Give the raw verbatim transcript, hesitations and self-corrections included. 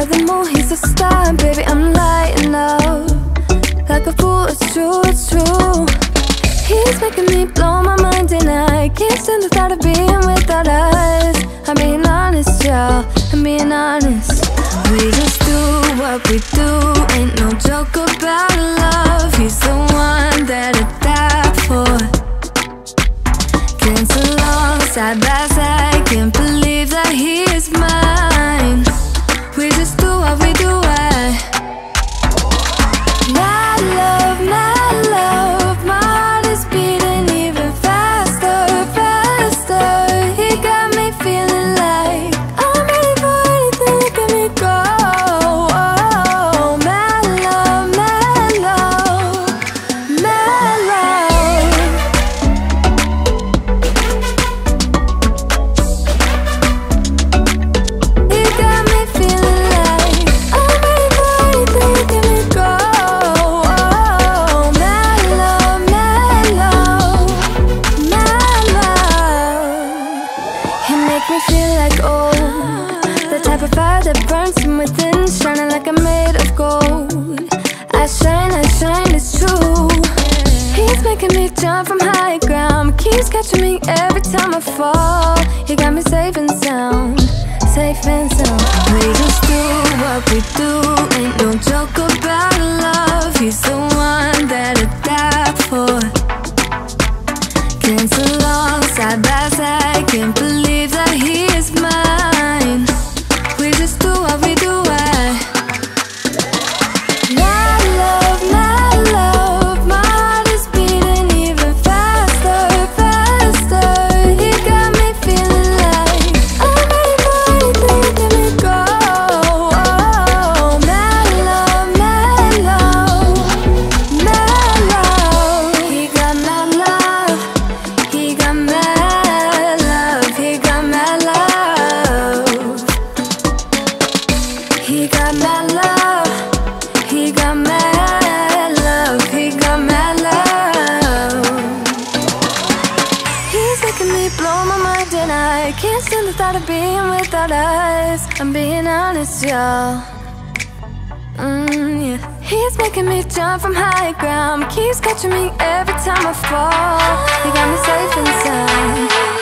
by the moon, he's a star. Baby, I'm lighting up like a fool, it's true, it's true. He's making me blow my mind and I can't stand the thought of being without us. I'm being honest, y'all, I'm being honest. We just do what we do, ain't no joke about love. He's the one that I die for. Dance along side by side, can't believe that he is mine. We just do what we do, I My love, my love, my heart is beating even faster, faster. He got me feeling like I'm ready for anything, look at me go. Oh, my love, my love, my love. He got me feeling like I'm ready for anything, look at me go. Oh, my love, my love, my love. He make me feel like, oh, the type of fire that burns from within, shining like I'm made of gold. I shine, I shine, it's true. He's making me jump from high ground, keeps catching me every time I fall. He got me safe and sound, safe and sound. We just do what we do, ain't no joke about love. He's the one that I die for. Dance along side by side, can't believe that he is mine. We just do what we do, I My love, my love, my heart is beating even faster, faster. He got me feeling like I'm ready for anything, look at me go. Oh, my love, my love, my love. He got my love, he got my love, he got my love. He got my love, he got my love, he got my love. He's making me blow my mind and I can't stand the thought of being without us. I'm being honest, y'all. Mm, yeah. He's making me jump from high ground, keeps catching me every time I fall. He got me safe and sound.